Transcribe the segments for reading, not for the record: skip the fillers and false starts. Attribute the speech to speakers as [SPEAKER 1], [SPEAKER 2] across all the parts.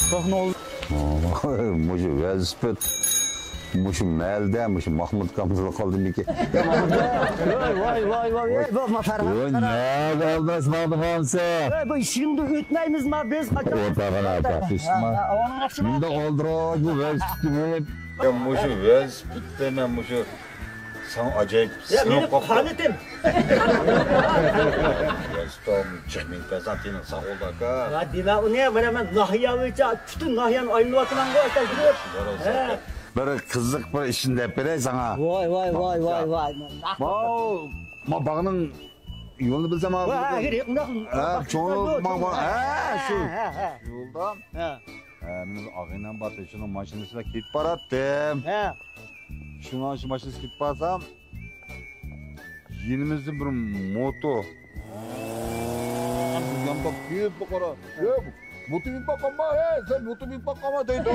[SPEAKER 1] Bak ne oldu?
[SPEAKER 2] Muşu velosiped. Muşu melde, muşu Mahmut Kamzı'da kaldı mı ki?
[SPEAKER 3] Vay. Bu matarha.
[SPEAKER 2] Ne kaldı sınavdı Hamsi?
[SPEAKER 3] Bu şimdi ütmeymiz mi biz?
[SPEAKER 2] Ortağına atakışma. Şimdi kaldırak bu velosiped. Ya muşu velosiped deme muşu. Sen acayip
[SPEAKER 3] Benim haletim.
[SPEAKER 2] Velosiped çıkmayın pezantinin sağ ol da ka.
[SPEAKER 3] Ya dina o ne böyle ben nahiyavica bütün nahiyan aynı vakılan koysa.
[SPEAKER 2] Bir kızık bir işinde bire sana.
[SPEAKER 3] Vay.
[SPEAKER 2] Ma bağının yolunu bilsem abi.
[SPEAKER 3] Vay gerek ne?
[SPEAKER 2] Çoğunluk şu yoldan.
[SPEAKER 3] Ha.
[SPEAKER 2] Benim ağıyla batı şunun maşinesine git barattım.
[SPEAKER 3] Ha.
[SPEAKER 2] Şuna şu maşinesi git barsam. Yenimizde bir moto. Yanında bir bakara. Ya moto bir bakama sen moto bir bakama deydi.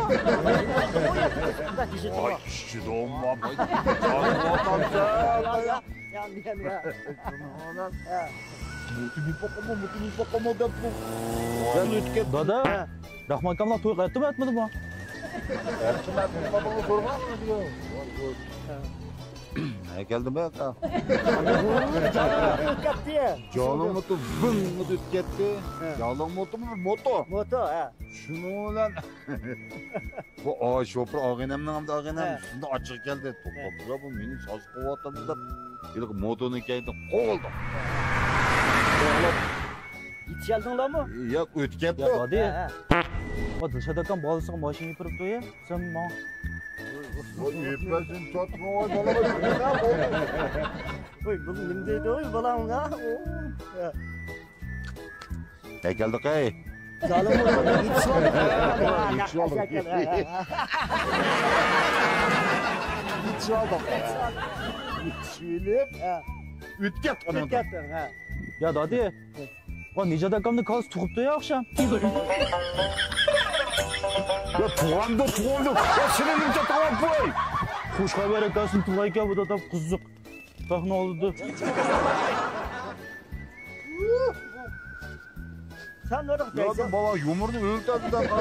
[SPEAKER 2] Ay işte doğma.
[SPEAKER 3] Ya.
[SPEAKER 2] Moto bir bakama da bu. Ben ütket.
[SPEAKER 1] Dada. Rahmat Kamla to'y qaytdi mi aytmadi bu?
[SPEAKER 2] Erçinler babamı sormaz mı diyor. Ne geldi be ka? Canım moto vın mı ütketti. Yalan moto mu moto?
[SPEAKER 3] Moto ha.
[SPEAKER 2] Şunu lan. Bu şoför ağınemden hem de ağınem üstünde açık geldi. Topla bu benim saz kovatamda. Dedik motonun kaydı kovuldu.
[SPEAKER 3] Hiç geldin lan mı?
[SPEAKER 2] Ya ütketti.
[SPEAKER 1] Ya hadi. O dışarıdan balısına maşın yıpırıp duruyor. Sen bana.
[SPEAKER 2] Yepmesin çatma o balama.
[SPEAKER 3] Oy bunu nimdeydi oy balam ya.
[SPEAKER 2] Ne geldik ey?
[SPEAKER 3] Zalim oldu. Hiç oldu.
[SPEAKER 2] Hiç oldu. Hiç oldu. Çilip. Ütket onu.
[SPEAKER 3] Ha.
[SPEAKER 1] Ya dadi. O Nicat akamni kalsı tuğuptu ya akşam.
[SPEAKER 2] Ya tuğandı. Ya senin önce tamam koy.
[SPEAKER 1] Kuş haber ekasın tuğayken bu da tam kuzluk. Bak ne oldu?
[SPEAKER 3] Sen orada
[SPEAKER 2] Ya da baba yumurunu öldürdü da.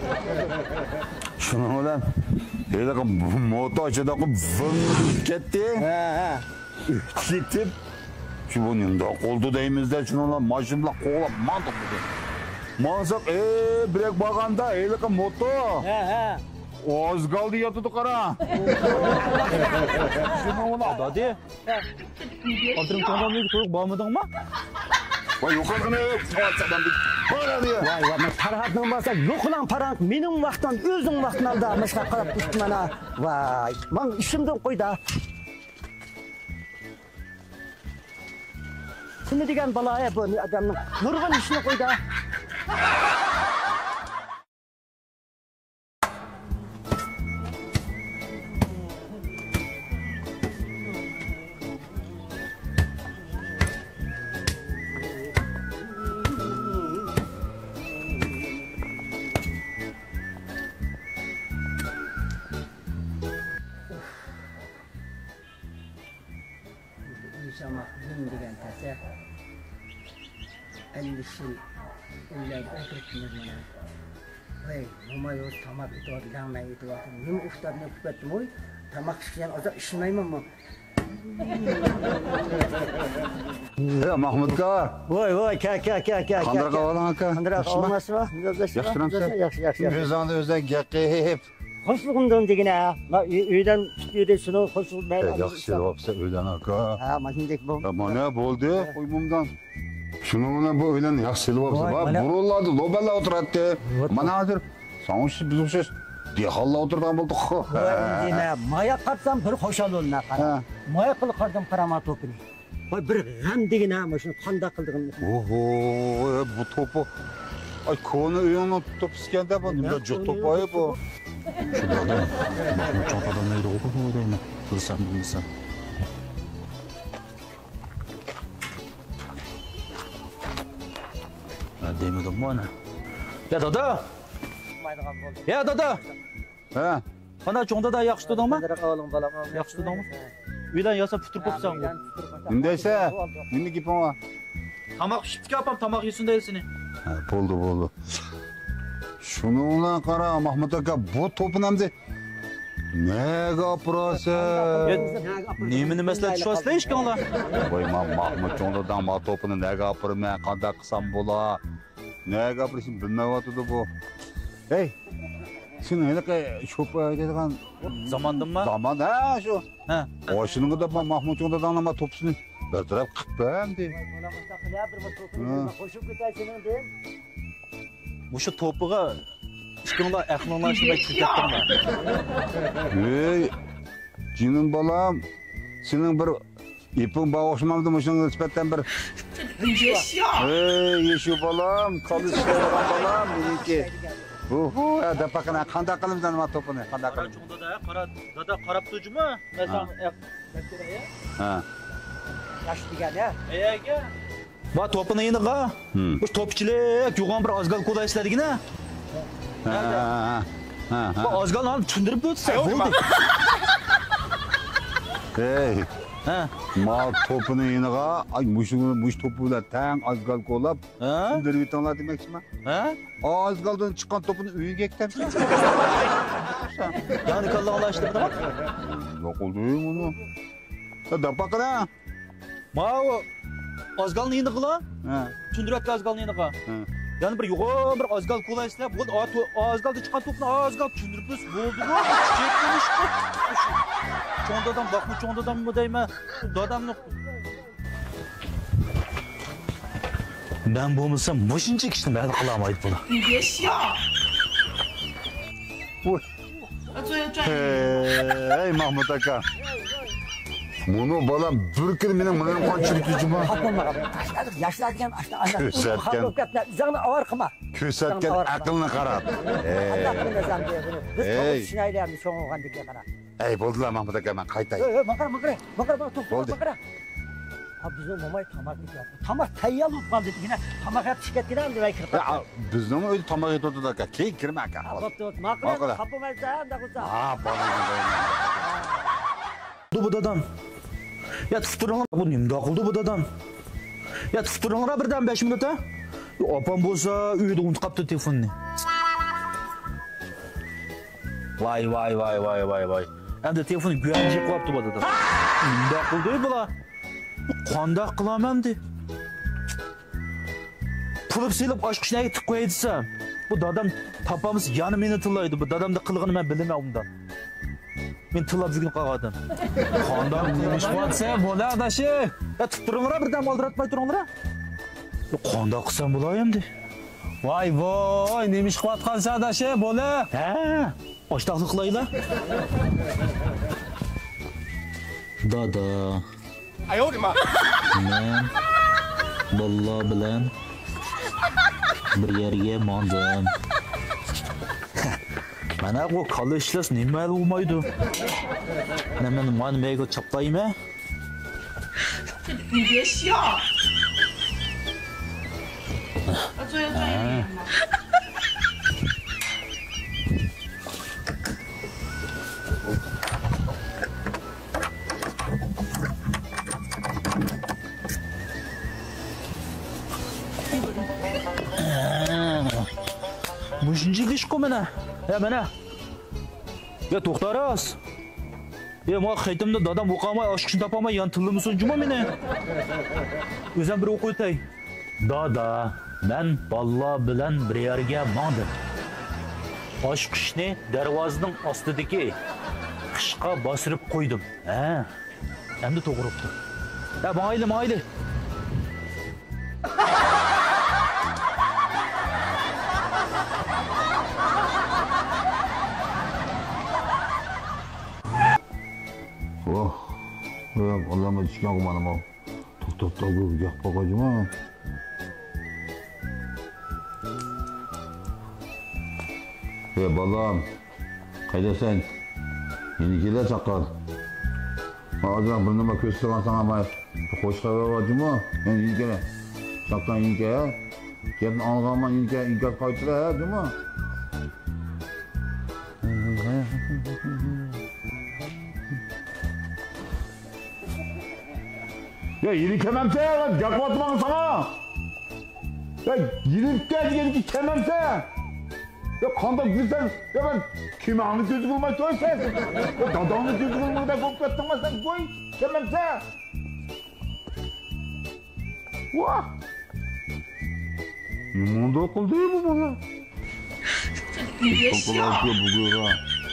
[SPEAKER 2] Şunu ulan. Hele ki moto açıda ki vın gitti.
[SPEAKER 3] Ha.
[SPEAKER 2] Gitip. Şu bunun yanında koldu deyimizde şunu ulan maşınla kola mantık mı dedi. Mansak brek baganda hele ki moto.
[SPEAKER 3] Ha.
[SPEAKER 2] Az kaldı yatıdı kara. Şunu ulan.
[SPEAKER 1] Dadi. Adırım kanalını koyup bağmadın mı?
[SPEAKER 2] Vay yukarıdın falsadan bir para diyor.
[SPEAKER 3] Vay men parahatdan bolsa yo'q ulan parang mening vaqtdan o'zing vaqtni oldi mashqa qilib turibdi mana. Vay men ishimdan qo'ydi. Shuni degan baloya bu odamning nurg'un ishini qo'ydi. Sama gün degan tasa 50 yil o'ylab o'tiribmiz mana. Voy, mo'may o'z tamak o'tadiganman aytyapti. Nima uftabni kutdim o'y. Tamak ishgan ozoq ishlaymanmi?
[SPEAKER 2] Ya Mahmud ka.
[SPEAKER 3] Voy, ka.
[SPEAKER 2] Qanday qavalan aka?
[SPEAKER 3] Qanday olmasmi? Yaxshi.
[SPEAKER 2] O'zingni o'zing gaqib.
[SPEAKER 3] Qo'shilg'imdan degina. Uydan chiqdi shuni qo'shilmay.
[SPEAKER 2] Yaxshi bo'lsa o'ylan aka.
[SPEAKER 3] Ha, mana shunday bu.
[SPEAKER 2] Mana bo'ldi qo'ymamdan. Shuni bilan bu o'ylan yaxshi bo'lsa, burullarni loballa o'tiradi. Mana hozir so'ngshi biz o'xshash dehalla o'tirgan bo'ldik.
[SPEAKER 3] Dema, moya qatsam bir xo'shal bo'lna qara. Moya qilib qardim qarama to'pini. Voy bir g'am degina mana shuni qanday qildig'imni.
[SPEAKER 2] Oho, bu to'pi ay konu uyunu tutup iskende bu. Nimde çok topu ayı bu. Şurada Mahmut çantadan neydi o bu değil Bilsem.
[SPEAKER 1] Demedim mi ana? Ya dada. Ya dada.
[SPEAKER 2] He.
[SPEAKER 1] Bana çoğunda da yaxşı dedin mi?
[SPEAKER 3] Oğlum balam.
[SPEAKER 1] Yaxşı dedin mi? Uydan yasa putur kopsan bu.
[SPEAKER 2] Nindeyse. Nindi gip ama.
[SPEAKER 1] Tamak pişipti ki yapam tamak yesin değilsini.
[SPEAKER 2] Buldu. Şununla qara Mahmud aka bu topini hamda nega apurasiz?
[SPEAKER 1] Nemini maslahat tushyapsizlar hech kimlar?
[SPEAKER 2] Voy men Mahmud cho'ndadan ma topini nega apurman, qanday qilsam bo'lar? Nega apurishim bilmayotdi bu. Hey, sen hanaqa cho'pa aytadigan
[SPEAKER 1] Zamondimmi?
[SPEAKER 2] zaman ha shu.
[SPEAKER 1] Ha.
[SPEAKER 2] Oshuningda da Mahmud cho'ndadan ma topsini bir taraf qilibman de.
[SPEAKER 3] Qo'shib ketaysining deb.
[SPEAKER 1] O'sha to'piga ishkimlar aqllanishni ketdimmi?
[SPEAKER 2] Hey, jinim bolam, sening bir iping bor o'xshamamdi, shunga nisbatan bir Hey, yeshu bolam, qolishgan bolam meniki. Oho, da pakana qanday qilamiz nima to'pini? Qanday
[SPEAKER 1] Qara
[SPEAKER 2] qilamiz?
[SPEAKER 1] cho'ngda dada qarab turjimi? Masalan,
[SPEAKER 2] Ha.
[SPEAKER 3] Yosh degan ya.
[SPEAKER 1] ayaga. Va to'pini yiniga. Bu to'pchilik yo'g'on bir ozgal qo'laysizlargina.
[SPEAKER 2] Ha.
[SPEAKER 1] Bu ozgalni olib tushuntirib o'tsa bo'ldi.
[SPEAKER 2] Hey,
[SPEAKER 1] Ha.
[SPEAKER 2] ma to'pini yiniga, ay mush to'pi bilan tang ozgal qo'lab,
[SPEAKER 1] Ha?
[SPEAKER 2] sindirib yutinglar demoqchiman.
[SPEAKER 1] Ha?
[SPEAKER 2] Ozgaldan chiqqan to'pini uyiga ektamsan.
[SPEAKER 1] Ya'ni kallanlashtirdimi?
[SPEAKER 2] Yo'q oldu bunu. Da pakana.
[SPEAKER 1] Ma o ozgalni yiniga.
[SPEAKER 2] Ha.
[SPEAKER 1] Tushuntirib ozgalni yiniga.
[SPEAKER 2] Ha.
[SPEAKER 1] Yani bir yo'g'on bir ozgal qo'laysizlar, bu ozgalda chiqqan to'pni ozgal tushuntirib bo'ldi-ku. Chekinish bu. Cho'ndadan boqma, cho'ndadanmi deyman, dadamni. Ben bo'lmasam, mushuncha ishni men qilolmaydi bular.
[SPEAKER 4] 你别笑，
[SPEAKER 2] Oy.
[SPEAKER 4] 作业转。
[SPEAKER 2] Hey Mahmud aka. Bunu balam bir kun mening bilan qanchib tujuma.
[SPEAKER 3] Yashlatgan
[SPEAKER 2] Ko'rsatgan.
[SPEAKER 3] Uzaqni avar qilma.
[SPEAKER 2] Ko'rsatgan aqlni qarab.
[SPEAKER 3] Biz
[SPEAKER 2] Hey.
[SPEAKER 3] tushunaylarmiz sho'ng'og'andek qara.
[SPEAKER 2] Ey bo'ldilar Mahmud aka, men qaytay.
[SPEAKER 3] Maqara to'p.
[SPEAKER 2] Bo'ldi.
[SPEAKER 3] Ha bizim mo'may tamak etyapti. Tamak tayyor bo'lib qoldi degina. Tamak yeb pishkatgan demay kirib.
[SPEAKER 2] Ya bizning uyda tomoq yetadi aka. Keyin kirma aka.
[SPEAKER 3] Bo'pti, maqara qapamaysan da qo'ysa.
[SPEAKER 2] Ha, bolam.
[SPEAKER 1] Bu dadam. Ya tuturinglar, bu nimda qildi bu dadam? Ya tuturinglar birdan 5 minut ha? Opam bo'lsa uyda unutib qolibdi telefonni. Vay. Endi telefonni guyanji qo'yibdi bu dadam. Nimda qildi bular? Qanday qilaman de? Pulib silib oshqishni aytib qo'y desam, bu dadam topamiz yana meni tillaydi. Bu dadamda qilg'ini men bilmayman undan. Men tillab yurgan qolgandim. Qanday nemish bo'lsa, bo'la adashi. Ya tuturinglar birdan oldiratmay turinglar. Qanday qilsam bo'lar endi?
[SPEAKER 5] Voy, nemish qilayotgansan adashi, bo'la.
[SPEAKER 1] Ha, oshtoqlik qilaylar. Dada. Men bolla bilan bir yerga mondim. Mana bu qolishlar nima bo'lmaydi? Mana men mega chaplaymi?
[SPEAKER 4] 你别笑，作业转一点嘛。
[SPEAKER 1] Mushunchalik ish-ku mana. Ya mana. Ya to'xtaras. Ya men qaytimda dadam o'qamay, oshqishni topolmay, yan tilimisin juma meni. O'zim bir o'qib o'tay. Dada, men bolla bilan bir yerga mondim. Oshqishni darvozaning ostidagi qishqa bosirib qo'ydim. Ha. Endi to'g'ribdi. Ya mayli.
[SPEAKER 2] Oh. Ya Allah'ıma düşkün okumadım o. Tutup da bu gah bakacağım ha. Ya balam. Kayda sen. Yenikiler çakal. Ağzına burnuma köstüren sana ama hoş haber varcım ha. Yani yenikere. Çaktan yenikere. Gelin anlama yenikere kaytıra ha değil mi? Ya yeni kememse lan yaklatmam sana. Ya yeni gel ki kememse. Ya qanday bilsan, ya ben kimani ko'zi bo'lmay to'ysan. Ya dadamni ko'zi bo'lmaganda ko'p ketdingmasan, qo'y. Kelmamsa. Vah! Yumunda qildi bu bola.
[SPEAKER 4] 你别笑。
[SPEAKER 2] buguga.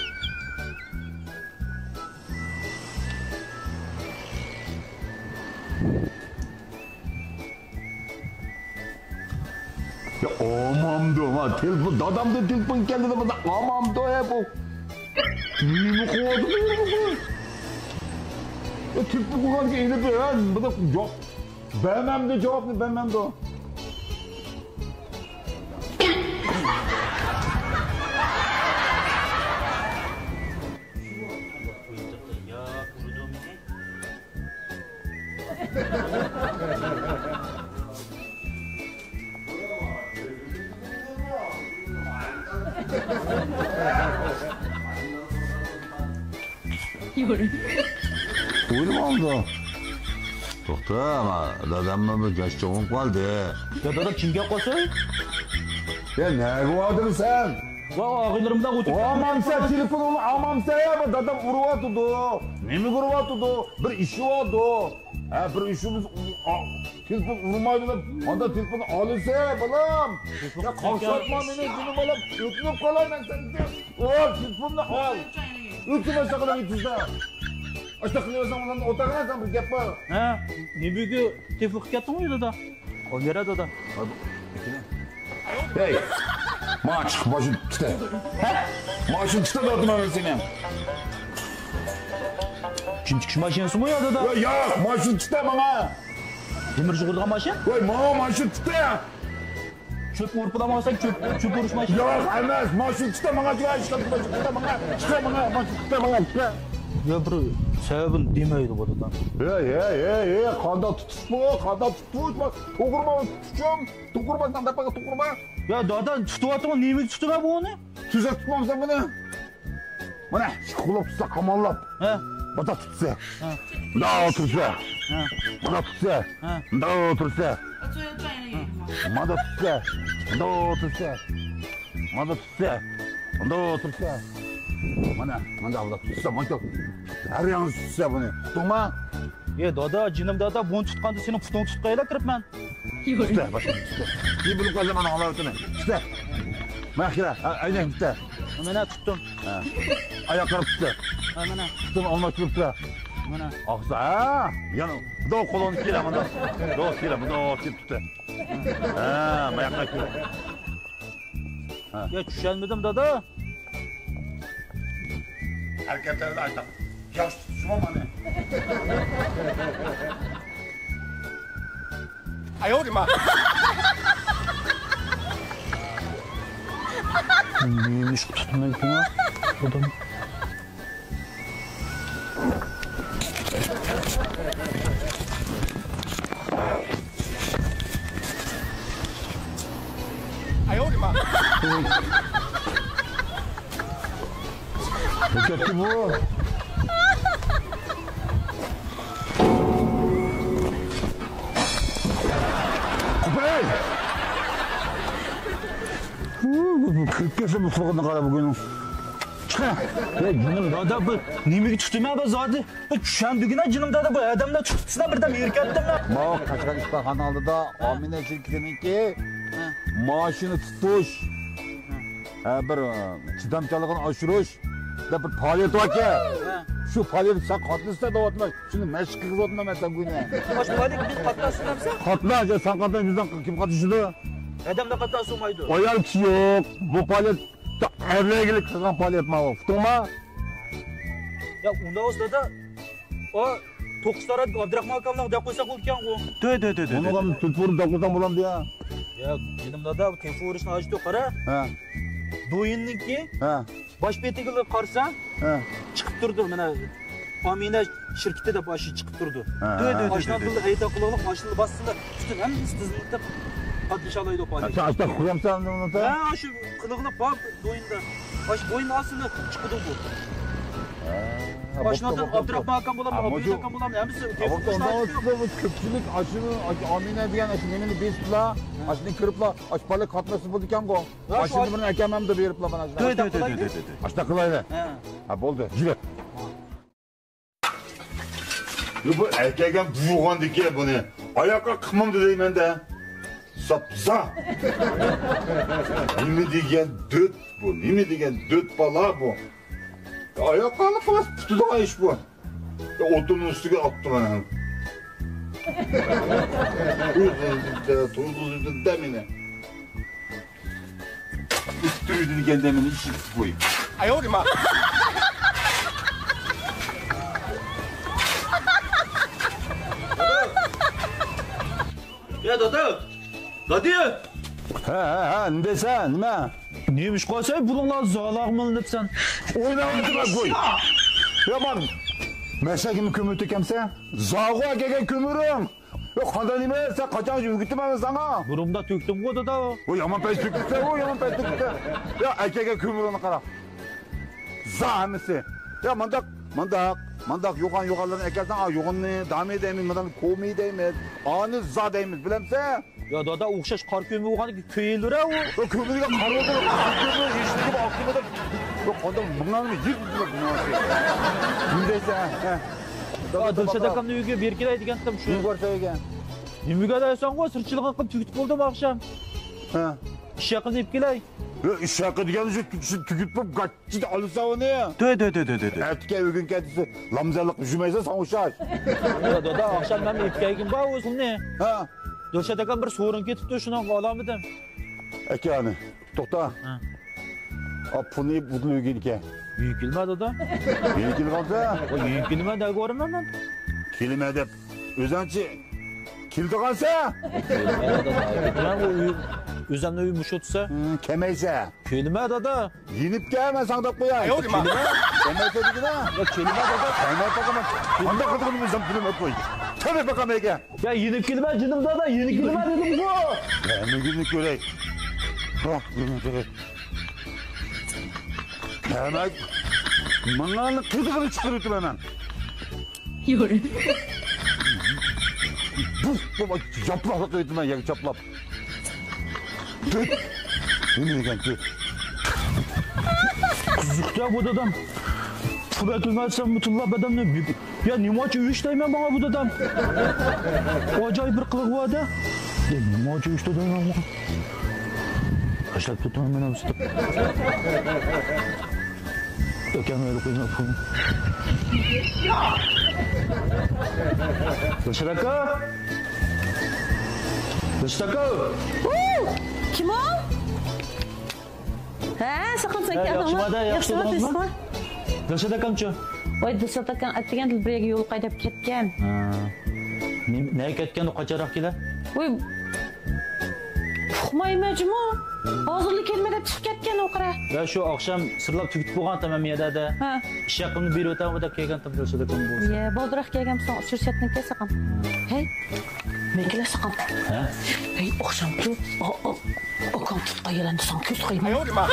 [SPEAKER 2] Ya amamda ha telefon dadamda telefon keldi de bana amamda ya bu. Nimi koydu bu? Ya telefon koyarken yine ben bu da yok. Vermem de cevap ne vermem de. O'ylim oldi. To'xta, ama dadamni bir gashcho'g'im qoldi.
[SPEAKER 1] Ya dada kimga qolsa?
[SPEAKER 2] Ya nega o'rdin sen?
[SPEAKER 1] Va og'aylarimdan o'tib.
[SPEAKER 2] Amamsa telefonini amamsa ya bu dadam uryapti. Nima uryapti? Bir ishi oldi. Ha bir ishimiz telefon urmaydi deb, onda telefonni olsa balam. Ya qolsatma meni jinim balam, o'tib qolaman senga. Ol, telefonni ol. O'tmasa qilib yetizda. Ashta qilasan, ondan o'tag'anasan bir gap bor.
[SPEAKER 1] Ha, nimaga telefon qilib ketdingmi dada? Ol beradi dada.
[SPEAKER 2] Hey! Maç, başım tuta. Maçın tuta da atma ben seni.
[SPEAKER 1] Kim chiqish mashinasimi yo dada?
[SPEAKER 2] Ya, maçın tuta bana.
[SPEAKER 1] Temir yig'ilgan mashina?
[SPEAKER 2] Voy, maçın tuta.
[SPEAKER 1] Cho'p o'rpidan olsang cho'p o'rish mashina.
[SPEAKER 2] Yok, emas, maçın tuta bana. Ya, işte tuta bana. Tuta bana, maçın tuta bana.
[SPEAKER 1] Ya bir sababini demaydi bu dada.
[SPEAKER 2] Hey, qanda tutuşma, qanda tutuşma. To'g'rima tutuşum. To'g'rimasan dapaga to'g'rima.
[SPEAKER 1] Ya dada tutyaptimi? Nimaga tutma bu uni?
[SPEAKER 2] Tuzak tutmamsan buni. Mana, qo'lab tutsa qamollab.
[SPEAKER 1] Ha?
[SPEAKER 2] Bata tutsa. Da otursa. Bata tutsa. Da otursa.
[SPEAKER 4] 我最后转一个眼吗？
[SPEAKER 2] Mada tutsa. Da otursa. Mada tutsa. Da otursa. Mana avda tutsa, mana. Har yangi tutsa buni. Tutma.
[SPEAKER 1] Ya dada, jinim dada, buni tutganda seni puting tutib qayla kiribman.
[SPEAKER 2] Tutsa, başka tutsa. Bir bilib qolsa mana olayotini. Tutsa. Mahkira, aynan tutsa.
[SPEAKER 1] Mana tutdim.
[SPEAKER 2] Oyoqlari tutsa.
[SPEAKER 1] Ha mana.
[SPEAKER 2] Tutib olmay turibdi.
[SPEAKER 1] Mana.
[SPEAKER 2] Og'za, yana do qo'lini kelaman do. Do kelaman, do kelib tutdi. Ha, mayoqqa keldi.
[SPEAKER 1] Ya tushunmadim dada.
[SPEAKER 2] Hareketleri de aytdim. Yosh tutishma mani. Ay o nima?
[SPEAKER 1] Neymiş tutmaydi ya? Adam.
[SPEAKER 2] Ay o nima? Ne kötü bu? Kupay! Kırk bu fırını kara bugün. Çıkın!
[SPEAKER 1] Ya jinim dada bu nimaga tutma bu zodi? Tushundigina jinim dada bu odamlar tutsa birdan erkatdim.
[SPEAKER 2] Bak Qashqar ishtaxona oldida Omina shirkatininki maoshini tutish, bir chidamchiligini oshirish deb bir faoliyat bor ekan. Shu faoliyat sen qatnashsa deyapman. Shuni mashq qilyapman men sen buni.
[SPEAKER 1] Boshqalik biz qatnashsamsa,
[SPEAKER 2] Qatnash, sen qatnash bizdan kim qatnashdi?
[SPEAKER 1] odamlar qatnashmaydi.
[SPEAKER 2] Ayol kishi yo'q. Bu faoliyat erligilik qilgan faoliyat ma bu. To'g'rimi?
[SPEAKER 1] Ya unda o'z dada o To'qisara Abdurahmon akamni deb qo'ysak o'lkan u.
[SPEAKER 2] Uni ham tutib do'qizdan bo'lamdi ya.
[SPEAKER 1] Ya jinim dada telefon urishni ochdi qara.
[SPEAKER 2] Ha.
[SPEAKER 1] Do'yinniki
[SPEAKER 2] Ha.
[SPEAKER 1] bosh betiga qarsa
[SPEAKER 2] Ha.
[SPEAKER 1] chiqib turdi mana Omina shirkati deb boshi chiqib turdi. Mashina qildi, ayta qilib mashinani bossinda tutib ham istizlikda qatnashalaydi qo'ydi.
[SPEAKER 2] Sen asta qo'yamsan uni.
[SPEAKER 1] Ha, shu qilig'ini bor do'yinda. Bosh bo'yin ostida chiqdi bu. Başından Abdurrahman akam bulam, Abdurrahman akam bulam. Hemisi
[SPEAKER 2] Ondan sonra bu köpçülük aşını Amine diyen aşını nemini besipla, aşını kırıpla, aş balı katması buldu iken go. Aşını bunu ekemem de veripla bana. Aşına kılayla. Ha boldu. Yürü. Bu erkekten buğuğan dike bunu. Ayakka kımam da deyim de. Sapsa. Nimi diyen döt bu. Nimi diyen döt bala bu. Ayakka alıp falan tutuda iş bu. Otunun üstüne attı bana. Tuzlu demine. Üstürüydü diken demini içi koyayım.
[SPEAKER 5] Ayolma.
[SPEAKER 1] Ya dada. Dadiye.
[SPEAKER 2] Ha, ne desen, nime?
[SPEAKER 1] Neymiş koysay bulunlar zalağımın depsen.
[SPEAKER 2] Oynamadıma koy. Ya bak, meşekimi kömür tükemse, zağığa gelen kömürüm. Yok, kanda nime sen kaçan yürütmem sana.
[SPEAKER 1] Burumda töktüm o dada.
[SPEAKER 2] O yaman pes tüktü, o yaman pes tüktü. Ya erkeğe kömürünü kara. Zahmesi. Ya mandak yoğanların ekersen, yoğanını dami edeyimiz, komi deyimiz, anı za deyimiz, bilemse.
[SPEAKER 1] Ya dada okşaş kar kömü oğanı köyülür ha o.
[SPEAKER 2] O kömürüge kar oldu, kömürü yeşil gibi aklıma da. Yok kanda bunlar mı? Yırt bunlar. Gündeyse ha.
[SPEAKER 1] Ya dılşada kamda uyuyor bir kere edigen tam şu.
[SPEAKER 2] Şunu görseyken.
[SPEAKER 1] Nimüge daysan o sırçılık akım tükütüp oldum akşam.
[SPEAKER 2] Ha.
[SPEAKER 1] İş yakın deyip geley.
[SPEAKER 2] Ya iş hakkı diyen tükütüp kaççı alırsa o ne?
[SPEAKER 1] Dö.
[SPEAKER 2] Ertike bugün kendisi lamzalık jümeyse sana uşaş.
[SPEAKER 1] Ya dada akşam ben ipkeykim bağ olsun ne?
[SPEAKER 2] Ha.
[SPEAKER 1] Dılşada kam bir sorun ketip de şuna kalam edim.
[SPEAKER 2] Eki yani. Tokta.
[SPEAKER 1] Ha.
[SPEAKER 2] Apını bugün ülke.
[SPEAKER 1] Büyük ilme dada.
[SPEAKER 2] Yeni kil kalsa.
[SPEAKER 1] O büyük ilme de görmem ben.
[SPEAKER 2] Kilime edip. Özençi. Kilde kalsa.
[SPEAKER 1] Ben o üzerine uyumuş otsa.
[SPEAKER 2] Kemeyse.
[SPEAKER 1] Kelime dada.
[SPEAKER 2] Yenip gelme sandık bu ya.
[SPEAKER 5] Yok,
[SPEAKER 2] Kelime. Kemeyse dedi ha.
[SPEAKER 1] Ya kelime dada.
[SPEAKER 2] Kemeye bakamam. Anda kırdığını bizden filme koy. Tabii bakalım Ege.
[SPEAKER 1] Ya yeni kelime canım dada. Yeni kelime dedim bu.
[SPEAKER 2] Ya ne günlük görey. Bak günlük görey. Hemen. Mangalını kırdığını çıkarıyordum hemen.
[SPEAKER 4] Yürü.
[SPEAKER 2] Baba çaplak öğüttüm ben ya çaplak. Tüt. Ne diyeceğim tüt.
[SPEAKER 1] Zükta bu dadam. Fırat Ümersen mutullah bedem ne büyük. Ya nimaç uyuştayım bana bu dadam. Acayip bir kılık var da. Nimaç uyuştayım bana. Kaçlap tutmam ben amstım. Dökem öyle koyma koyma. Dışarıka.
[SPEAKER 6] Kim o? He, sakın sen geldin
[SPEAKER 1] Yaxşı
[SPEAKER 6] mi?
[SPEAKER 1] mada, yaxşı
[SPEAKER 6] mı?
[SPEAKER 1] Dışarıkamçı.
[SPEAKER 6] Oy, dışarıdakan atgan dilbirege yol qaydap ketgan.
[SPEAKER 1] Ne ketken o kaçarak gele?
[SPEAKER 6] Oy, uxmaymachimu? Hozirlik kelmada chiqib ketgan o'qira.
[SPEAKER 1] Ya şu akşam sırlap tükütüp olgan tamam yada.
[SPEAKER 6] Ha.
[SPEAKER 1] İş yakını bir ötem da kelgan tam dışarıkam bu.
[SPEAKER 6] Ya, boldiroq kelganmisan, fursatni saqam. Hey, mekla saqam.
[SPEAKER 1] Ha?
[SPEAKER 6] Hey, oqshamku. Okam tutqa yelandi san ko'z qo'yma.
[SPEAKER 5] Ayolma.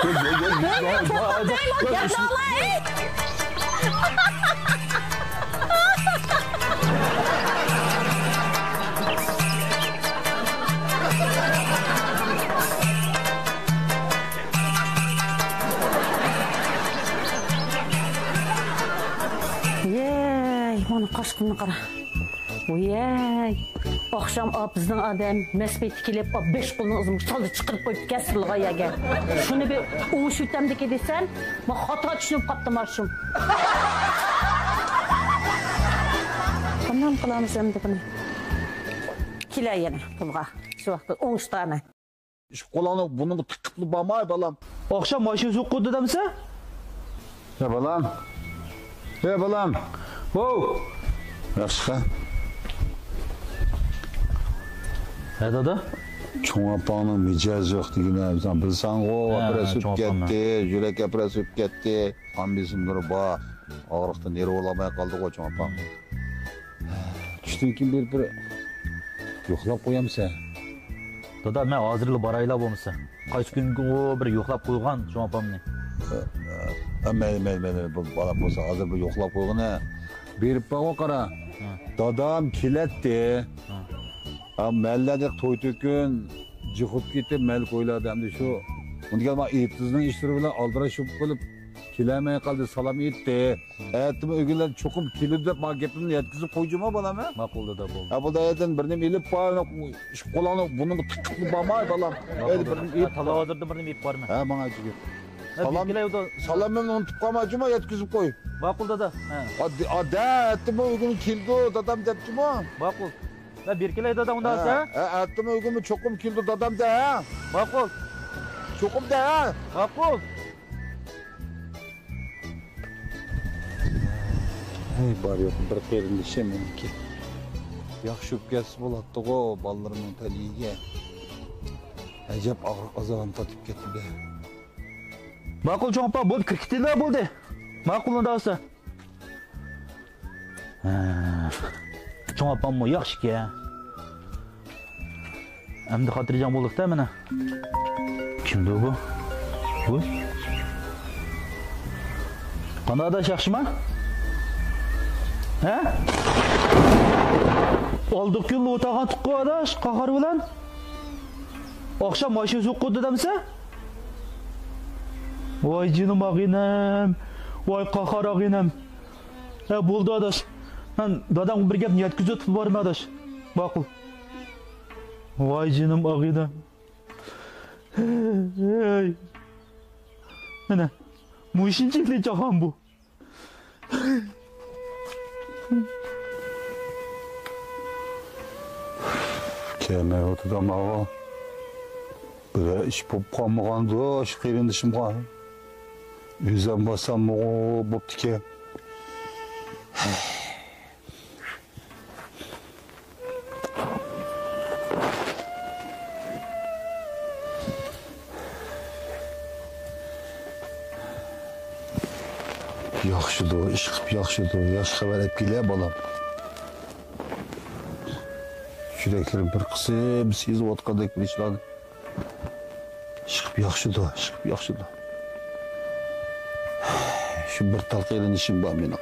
[SPEAKER 6] Yey, mana qoshqinni qara. Voyay. Akşam bizden adam mesbet kilip 5 kulun uzun çaldı çıkıp koyup kesirliğe yaga. Şunu bir uğuş ütemdeki desen, ben hata düşünüp kaptım arşım. Bundan kılamız hem de bunu. Kila yine pulga. Şu vakti 10 tane.
[SPEAKER 2] Şu kolanı bunu tıkıplı bağmay balam.
[SPEAKER 1] Akşam başı soğuk dedimse?
[SPEAKER 2] Ya balam. Ya balam.
[SPEAKER 1] Wow.
[SPEAKER 2] Yaxşı.
[SPEAKER 1] Ne dada?
[SPEAKER 2] Çoğun apanın micaz yok digine sen bilsen o
[SPEAKER 1] Ha,
[SPEAKER 2] apre
[SPEAKER 1] çoğun
[SPEAKER 2] süp
[SPEAKER 1] apan
[SPEAKER 2] gitti, yürek apre süp gitti. Kan bizim duru ba. Ağırlıkta nere olamaya kaldık o çoğun apan. Düştün kim bir yoklap koyam sen.
[SPEAKER 1] Dada ben hazırlı barayla bulmuşsa. Kaç gün o bir yoklap koygan şu apamni.
[SPEAKER 2] Mayli, bu balam bo'lsa hozir bir yo'qlab qo'yg'in. Berib qo'y qara. Dadam kelatdi. Malladek to'y to'kun, jiqib ketib mal qo'yladi hamda shu. Bunga men etizning ishlari bilan aldirashib qilib kelamay qoldi, salom etdi. Aytdim o'g'illar cho'qib kelib deb men gapimni yetkazib qo'yjima bolami?
[SPEAKER 1] Ma'qul dada bo'ldi.
[SPEAKER 2] Bu dayadan birni elib qo'yib, ish qo'lini buni tiqib bo'lmay bolam.
[SPEAKER 1] Hozirda birini yeb borma.
[SPEAKER 2] Ha, menga aytdi. Salamimni unutib qolmajima, yetkazib qo'y.
[SPEAKER 1] Ma'qul dada.
[SPEAKER 2] Ada, aytdim o'g'ilni keldi, dadam debdimi?
[SPEAKER 1] Ma'qul. La berkilay dada unda olsa?
[SPEAKER 2] Aytdim o'g'ilni cho'qim keldi dadam da.
[SPEAKER 1] Ma'qul.
[SPEAKER 2] Cho'qim da.
[SPEAKER 1] Ma'qul.
[SPEAKER 2] Hey, bor yo'q, bir qerinishim meniki. Yaxshi o'pkasi bo'ladi-ku, bolalarning taliga. Ajab og'riq azobini tatib ketdi.
[SPEAKER 1] Ma'qul cho'npa bo'ldi, kirkitlar bo'ldi. Ma'qul unda olsa. Cho'npammo yaxshi-ki. Endi xotirjam bo'ldik-da mana. Kimdi bu? Bu? Qanada yaxshimi? Ha? Oldik yilni o'tagan tuqqu adash, qahar bilan. Oqsham mashina so'qqudi demsa? Voy jinim og'inam. Voy qahar og'inam. Bo'ldi adash. Men dadam bir gap yetkazib borma adash. Ma'qul. Voy jinim og'inam. Hey. Mana mushinchikli jahon bu.
[SPEAKER 2] Kelmay o'tdi ama bir ish bo'lib qolmagandi, shu qerindishimga. O'zim bosam bo'pti-ki. Yaxshidir, ish qilib yaxshidir. Yaxshi xabar olib kelay bolam. Yuraklarim bir qisib sezib o'tgandek bir ishlarni. Chiqib yaxshidir. Shu bir talqirin ishim bor mening.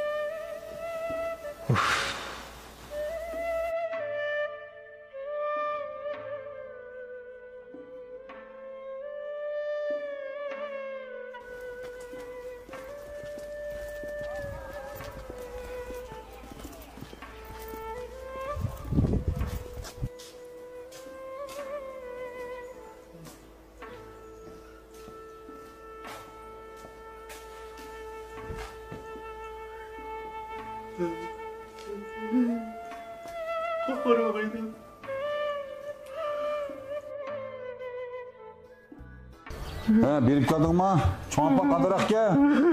[SPEAKER 2] Ha, berib qoldingmi? Cho'npa qadiraqga.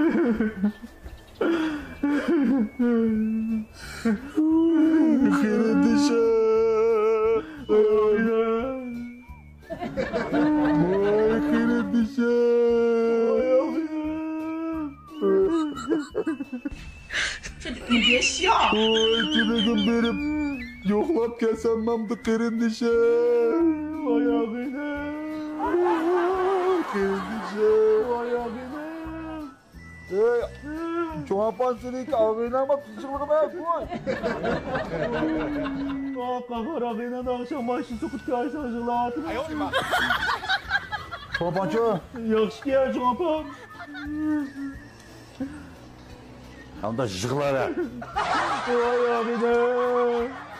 [SPEAKER 2] Qirindisha. Voy qirindisha.
[SPEAKER 4] 你别笑。
[SPEAKER 2] Voy çilegim berib yo'qlab kelsam mamdi qirindisha. Oyog'ini. Qirindisha, oyog'ini. Ey, cho'npan sening og'inama pichqilg'ima qo'y.
[SPEAKER 1] Qahar og'ina oqsham mashina so'qib kelsa jig'latib.
[SPEAKER 2] Cho'npanchi,
[SPEAKER 1] Yaxshi-ki cho'npam.
[SPEAKER 2] hamda yig'lar.
[SPEAKER 1] Voy og'ina.